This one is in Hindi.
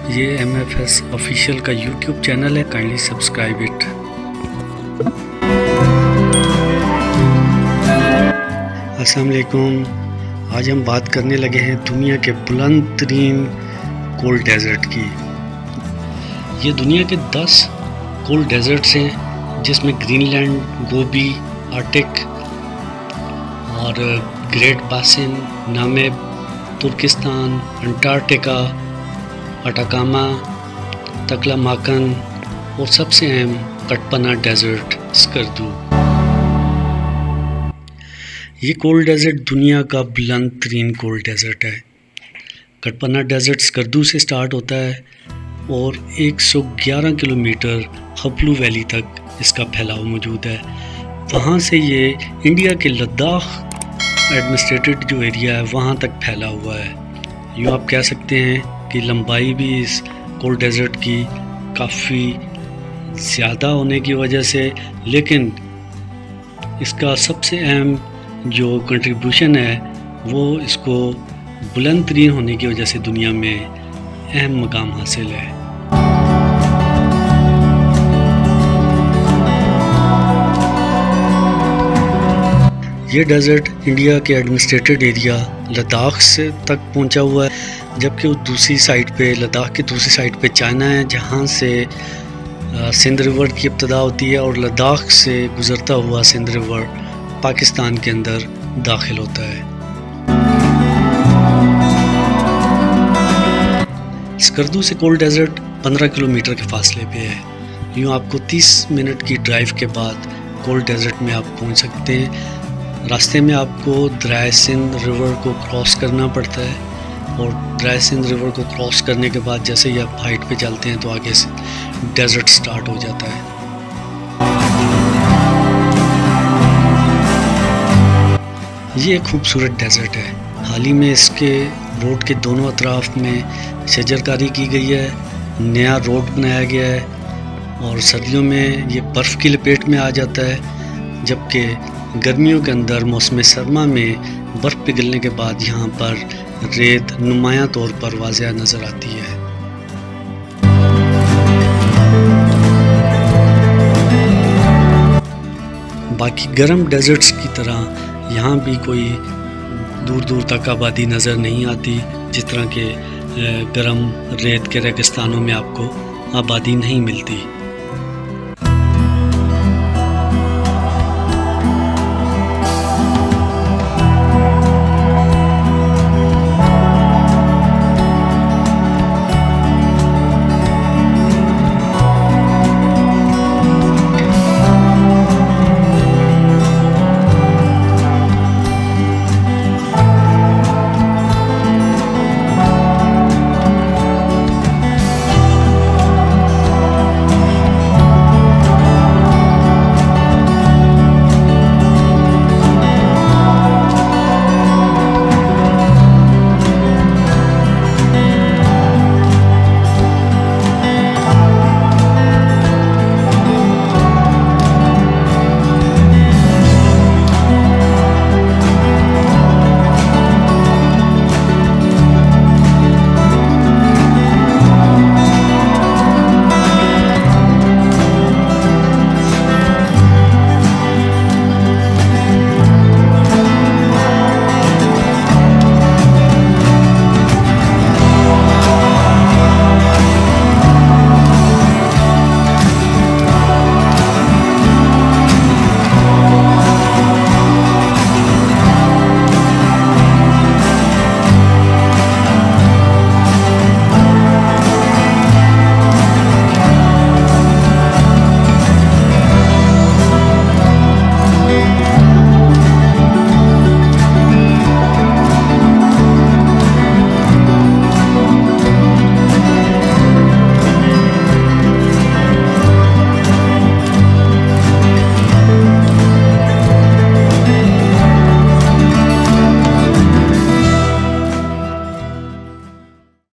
ये MFS ऑफिशियल का YouTube चैनल है, काइंडली सब्सक्राइब इट। अस्सलाम वालेकुम। आज हम बात करने लगे हैं दुनिया के बुलंद तरीन कोल्ड डेजर्ट की। ये दुनिया के 10 कोल्ड डेजर्ट्स हैं, जिसमें ग्रीनलैंड, गोबी, आर्टिक और Great Basin, Namib, Turkistan, Antarctica, Atacama, Taklamakan और सबसे अहम कटपना डेजर्ट स्कर्दू। ये कोल्ड डेजर्ट दुनिया का बुलंद तरीन कोल्ड डेजर्ट है। कटपना डेजर्ट स्कर्दू से स्टार्ट होता है और 111 किलोमीटर हपलू वैली तक इसका फैलाव मौजूद है। वहाँ से ये इंडिया के लद्दाख एडमिनिस्ट्रेटेड जो एरिया है वहाँ तक फैला हुआ है। यूँ आप कह सकते हैं कि लंबाई भी इस कोल्ड डेजर्ट की काफ़ी ज़्यादा होने की वजह से, लेकिन इसका सबसे अहम जो कंट्रीब्यूशन है वो इसको बुलंद तरीन होने की वजह से दुनिया में अहम मकाम हासिल है। ये डेजर्ट इंडिया के एडमिनिस्ट्रेटेड एरिया लद्दाख से तक पहुंचा हुआ है, जबकि दूसरी साइड पे, लद्दाख की दूसरी साइड पे चाइना है, जहां से सिंध रिवर की इब्तिदा होती है और लद्दाख से गुजरता हुआ सिंध रिवर पाकिस्तान के अंदर दाखिल होता है। स्कर्दू से कोल्ड डेजर्ट 15 किलोमीटर के फासले पे है। यूँ आपको 30 मिनट की ड्राइव के बाद कोल्ड डेजर्ट में आप पहुंच सकते हैं। रास्ते में आपको दरिया सिंध रिवर को क्रॉस करना पड़ता है और दरिया सिंध रिवर को क्रॉस करने के बाद जैसे ही आप हाइट पे चलते हैं तो आगे से डेजर्ट स्टार्ट हो जाता है। ये एक खूबसूरत डेजर्ट है। हाल ही में इसके रोड के दोनों अतराफ में शजरकारी की गई है, नया रोड बनाया गया है और सर्दियों में ये बर्फ़ की लपेट में आ जाता है, जबकि गर्मियों के अंदर मौसम सरमा में बर्फ़ पिघलने के बाद यहाँ पर रेत नुमायां तौर पर वाज़िया नज़र आती है। बाकी गर्म डेजर्ट्स की तरह यहाँ भी कोई दूर दूर तक आबादी नज़र नहीं आती, जिस तरह के गर्म रेत के रेगिस्तानों में आपको आबादी नहीं मिलती।